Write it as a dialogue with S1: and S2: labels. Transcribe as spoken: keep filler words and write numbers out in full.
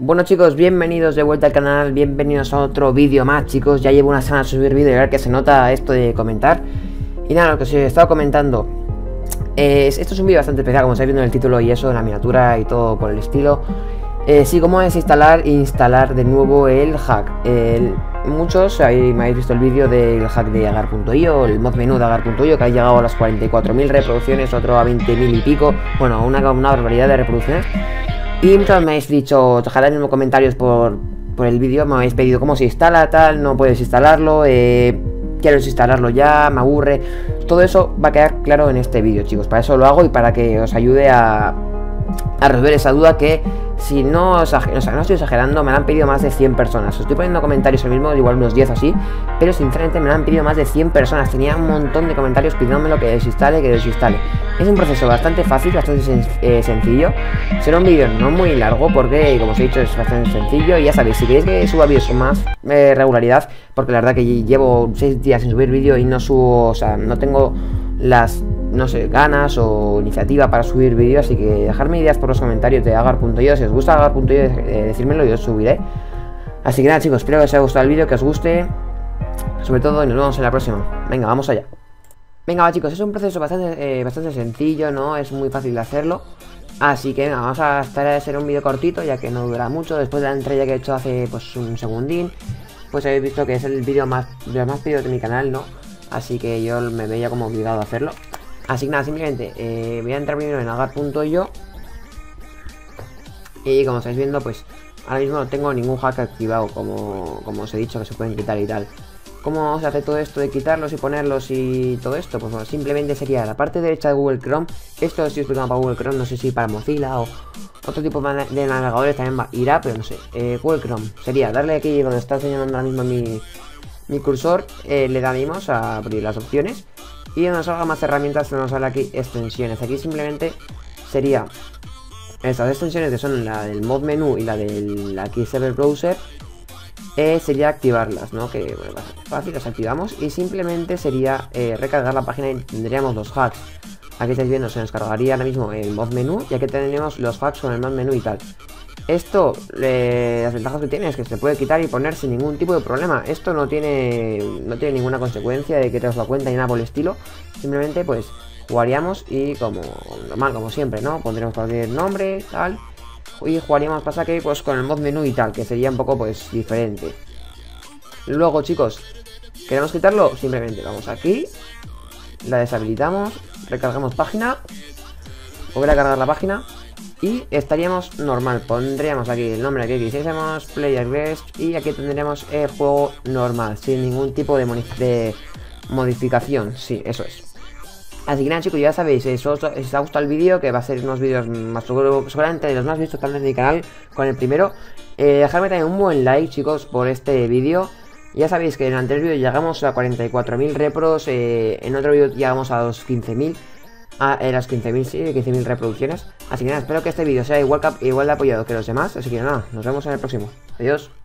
S1: Bueno chicos, bienvenidos de vuelta al canal, bienvenidos a otro vídeo más chicos. Ya llevo una semana sin subir vídeo y a ver que se nota esto de comentar. Y nada, lo que os he estado comentando es, esto es un vídeo bastante especial, como estáis viendo en el título y eso, la miniatura y todo por el estilo. eh, Sí, cómo es instalar e instalar de nuevo el hack. el, Muchos ahí me habéis visto el vídeo del hack de agar punto i o, el mod menú de agar punto i o, que ha llegado a las cuarenta y cuatro mil reproducciones, otro a veinte mil y pico. Bueno, una, una barbaridad de reproducciones. Y muchos me habéis dicho, ojalá en los comentarios por, por el vídeo, me habéis pedido cómo se instala, tal, no puedes instalarlo, eh, quiero instalarlo ya, me aburre. Todo eso va a quedar claro en este vídeo, chicos. Para eso lo hago y para que os ayude a, a resolver esa duda que, si no, os, o sea, no estoy exagerando, me la han pedido más de cien personas. Os estoy poniendo comentarios ahora mismo, igual unos diez o así, pero sinceramente me la han pedido más de cien personas. Tenía un montón de comentarios pidiéndome lo que desinstale, que desinstale. Es un proceso bastante fácil, bastante sen eh, sencillo. Será un vídeo no muy largo porque, como os he dicho, es bastante sencillo. Y ya sabéis, si queréis que suba vídeos con más eh, regularidad, porque la verdad que llevo seis días sin subir vídeo y no subo, o sea, no tengo las, no sé, ganas o iniciativa para subir vídeo, así que dejadme ideas por los comentarios de agar punto i o. Si os gusta agar punto i o, eh, decírmelo y os subiré. Así que nada chicos, espero que os haya gustado el vídeo, que os guste sobre todo, y nos vemos en la próxima. Venga, vamos allá. Venga, va chicos, es un proceso bastante, eh, bastante sencillo, ¿no? Es muy fácil de hacerlo. Así que venga, vamos a estar a hacer un vídeo cortito, ya que no dura mucho. Después de la entrega que he hecho hace pues un segundín, pues habéis visto que es el vídeo más, de los más pedidos de mi canal, ¿no? Así que yo me veía como obligado a hacerlo. Así que nada, simplemente eh, voy a entrar primero en agar punto i o. Y como estáis viendo, pues ahora mismo no tengo ningún hack activado, como, como os he dicho, que se pueden quitar y tal. ¿Cómo se hace todo esto de quitarlos y ponerlos y todo esto? Pues bueno, simplemente sería la parte derecha de Google Chrome. Esto lo estoy explicando para Google Chrome, no sé si para Mozilla o otro tipo de navegadores también va, irá, pero no sé. eh, Google Chrome sería darle aquí donde está señalando ahora mismo mi, mi cursor, eh, le damos a abrir las opciones y donde nos salga más herramientas nos sale aquí extensiones. Aquí simplemente sería estas extensiones que son la del mod menú y la del aquí server browser. Eh, sería activarlas, ¿no? Que bueno, fácil, las activamos y simplemente sería eh, recargar la página y tendríamos los hacks. Aquí estáis viendo, se nos cargaría ahora mismo el mod menú y aquí tendríamos los hacks con el mod menú y tal. Esto, eh, las ventajas que tiene es que se puede quitar y poner sin ningún tipo de problema. Esto no tiene, no tiene ninguna consecuencia de que te os la cuenta ni nada por el estilo. Simplemente pues jugaríamos y como normal, como siempre, ¿no? Pondremos cualquier nombre, tal. Y jugaríamos pasa que pues con el mod menú y tal, que sería un poco pues diferente. Luego chicos, ¿queremos quitarlo? Simplemente vamos aquí, la deshabilitamos, recargamos página, volver a cargar la página y estaríamos normal. Pondríamos aquí el nombre que quisiésemos, player guest, y aquí tendríamos el juego normal, sin ningún tipo de, de modificación. Sí, eso es. Así que nada chicos, ya sabéis, si os, si os ha gustado el vídeo, que va a ser unos vídeos más seguramente de los más vistos también de mi canal, con el primero, eh, dejadme también un buen like chicos por este vídeo. Ya sabéis que en el anterior vídeo llegamos a cuarenta y cuatro mil repros, eh, en otro vídeo llegamos a los quince mil, a eh, las quince mil, sí, quince mil reproducciones. Así que nada, espero que este vídeo sea igual, igual de apoyado que los demás, así que nada, nos vemos en el próximo. Adiós.